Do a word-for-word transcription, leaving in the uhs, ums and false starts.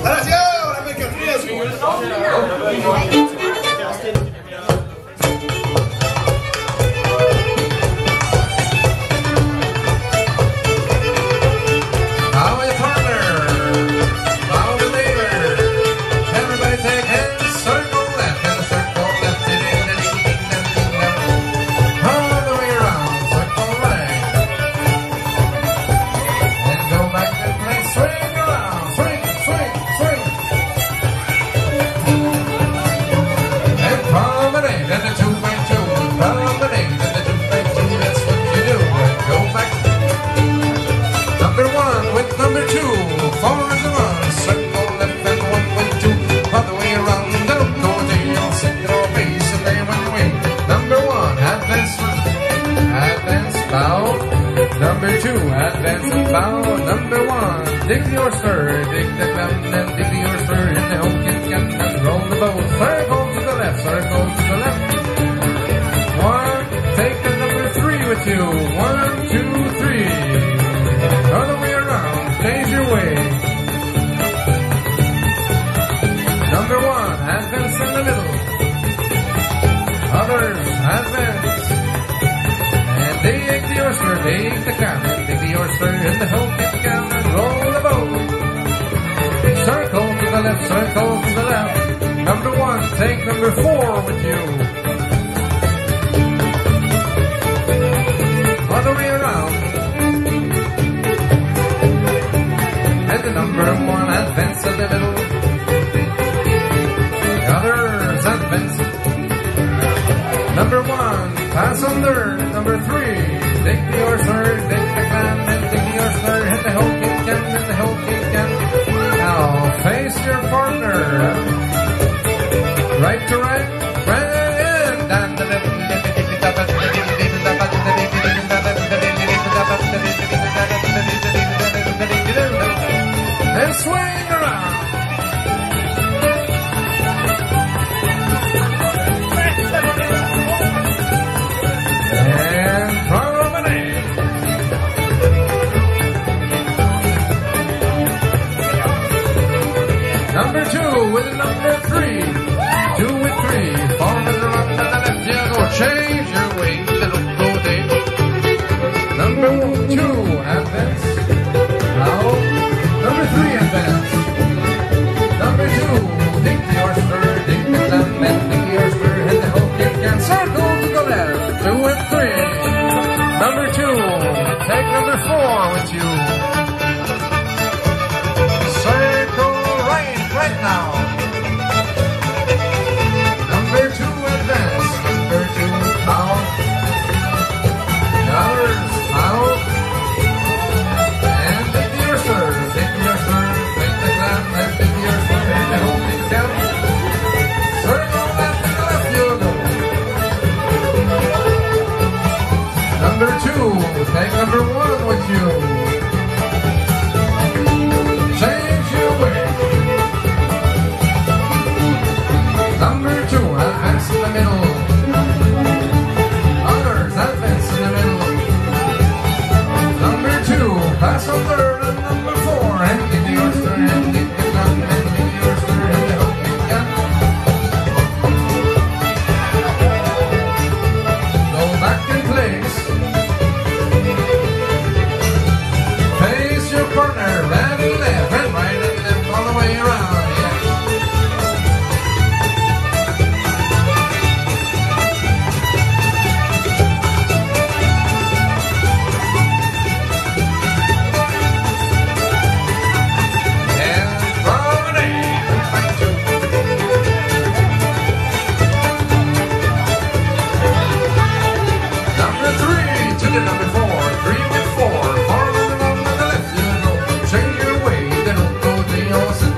Gracias, ahora me quedo riesgo. Number two, four is the one, circle left and one with two, other way around, don't go tail, single base, and they run away. Number one, advance, advance, bow. Number two, advance and bow. Number one, dig your stir, dig the clam and dig your stir, and the whole kit can and roll the boat. Circle to the left, circle to the left. One, take the number three with you. One, two, three. Other way around. Change your way. Number one, advance in the middle. Others, advance. And dig the oyster, dig the can, and dig the oyster in the whole kit can and roll the boat. Circle to the left, circle to the left. Number one, take number four with you. Other way around. The number one, advance in the middle. The others, advance. Number one, pass under. Number three, dig the oyster, dig the clam, and dig the oyster, hit the whole kit can, hit the whole kit can. Now, face your partner. Right to right, right and down the left. And swing around. And promenade. Number two with number three. Two with three. Forward around to the left. You go. Change your way. Little rotate. Number two, advance. Now. Number three, advance. Number two, dig the oyster, dig the clam, and dig the oyster, and the whole kit can. Circle to the left, two and three. Number two, take number four with you. Circle right, right now. Number two, advance. Number two, out. The others, out. And dig the oyster. Number two, take number one with you. Change your way. Number two, advance in the middle. Others, advance in the middle. Number two, pass on third and number four, and dig the oyster, and dig the clam, and dig the oyster, and the whole kit can. Go back in place. Face your partner, right and left, and right and left, all the way around, yeah. And promenade. Number three to the number four, three with four, forward around to the left, you go. Change your way, then don't go to the opposite.